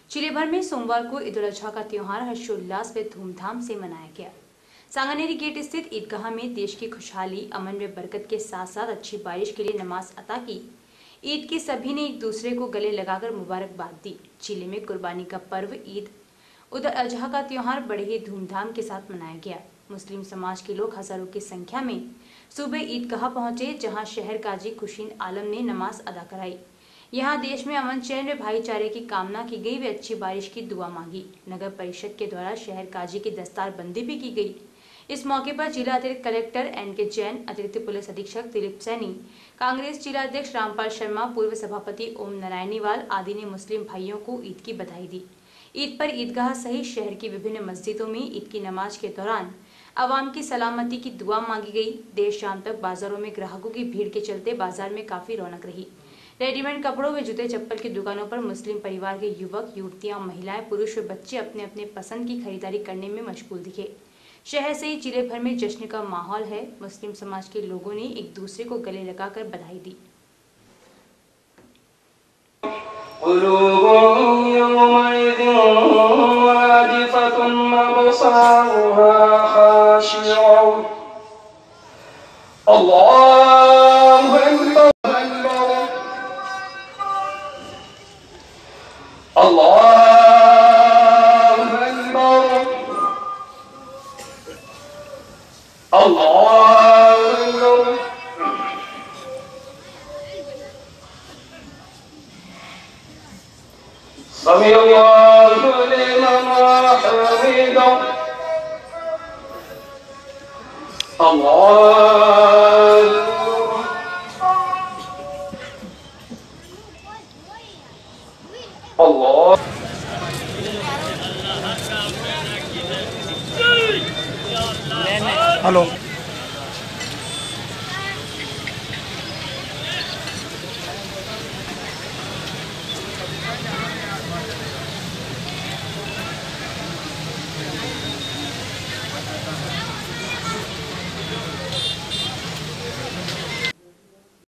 जिले भर में सोमवार को ईद उल अजहा का त्योहार हर्षोल्लास व धूमधाम से मनाया गया। सांगानेरी गेट स्थित ईदगाह में देश की खुशहाली, अमन व बरकत के साथ साथ अच्छी बारिश के लिए नमाज अता की। ईद के सभी ने एक दूसरे को गले लगाकर मुबारकबाद दी। जिले में कुर्बानी का पर्व ईद उल अजहा का त्योहार बड़े ही धूमधाम के साथ मनाया गया। मुस्लिम समाज के लोग हजारों की संख्या में सुबह ईदगाह पहुंचे, जहां शहर काजी खुशीन आलम ने नमाज अदा कराई। यहाँ देश में अमन, चैन व भाईचारे की कामना की गई व अच्छी बारिश की दुआ मांगी। नगर परिषद के द्वारा शहर काजी की दस्तार बंदी भी की गई। इस मौके पर जिला अतिरिक्त कलेक्टर एन.के. जैन, अतिरिक्त पुलिस अधीक्षक दिलीप सैनी, कांग्रेस जिला अध्यक्ष रामपाल शर्मा, पूर्व सभापति ओम नारायणीवाल आदि ने मुस्लिम भाइयों को ईद की बधाई दी। ईद पर ईदगाह सहित शहर की विभिन्न मस्जिदों में ईद की नमाज के दौरान आवाम की सलामती की दुआ मांगी गई। देर शाम तक बाजारों में ग्राहकों की भीड़ के चलते बाजार में काफी रौनक रही। रेडीमेड कपड़ों व जूते चप्पल की दुकानों पर मुस्लिम परिवार के युवक, युवतियां, महिलाएं, पुरुष व बच्चे अपने अपने पसंद की खरीदारी करने में मशगूल दिखे। शहर से ही जिले भर में जश्न का माहौल है। मुस्लिम समाज के लोगों ने एक दूसरे को गले लगाकर बधाई दी। سمع الله لمن حمده الله الله हेलो।